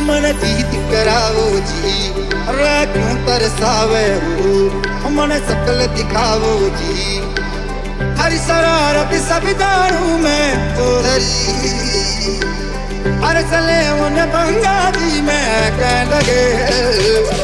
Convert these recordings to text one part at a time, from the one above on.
मन जीत करावो जी, अरे क्यों तरसावे हो मन सकल दिखावो जी। हरी शरारत सब जानू मैं तो धरी, हर चले उन बंगाली में कह लगे।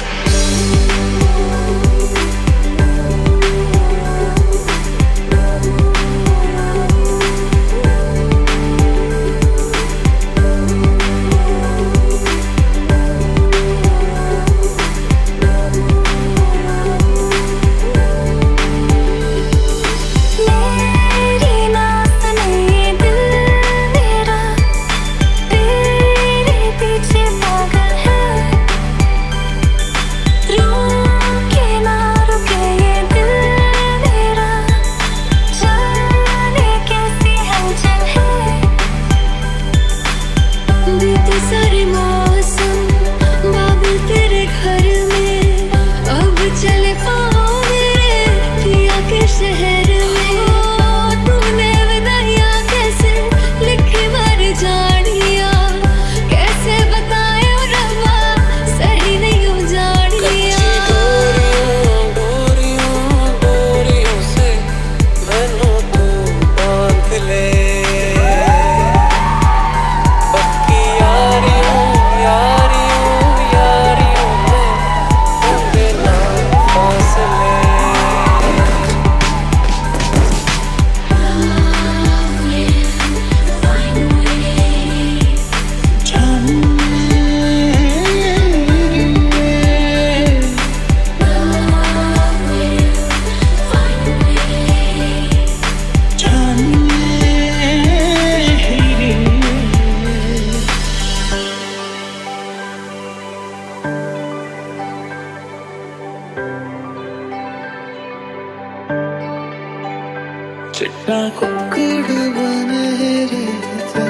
चिट्टा कुक्कड़ बने रहते,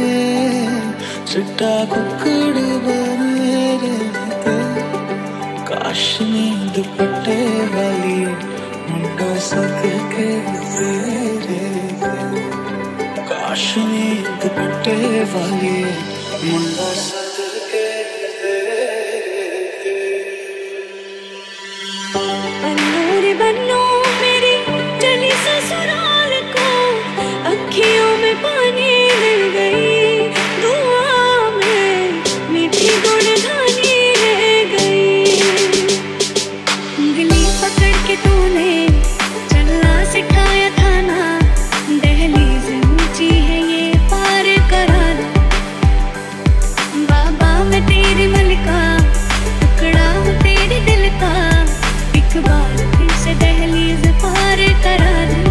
चिट्टा कुक्कड़ बने रहते, काश नींद दुपट्टे वाली मुंडा सक के तेरे, काश नींद दुपट्टे वाली मुंडा सक के तेरे। अन्नूर बन्नो मेरी चली ससुराल को, अखियों में पानी मिल गई, दुआ में मीठी गुणगानी रह गई। उंगली पकड़ के तूने चलना सिखाया था ना, दहलीज ऊंची है ये पार करा दो। बाबा मैं तेरी मलिका, टुकड़ा हूँ तेरे दिल का, एक बार फिर से दहलीज पार करा दो।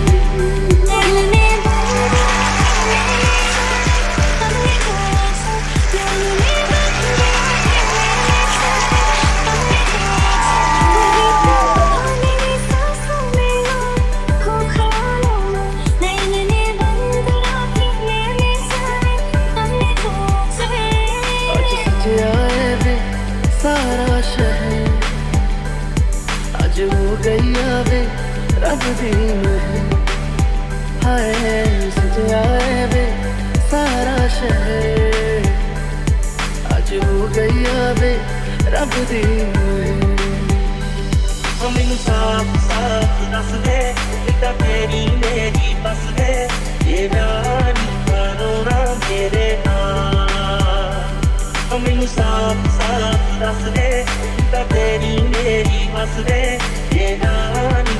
सारा शहर आज हो गई आवे रब दी महर, हाय सजा वे सारा शहर आज हो गई आवे रब दी महर। मैनू साफ साफ दस दे बेटा तेरी मेरी बस दे, ये रानी करोना मेरे नाल। मैनू साफ साफ दस दे बेटा तेरी मेरी बस दे, ये रानी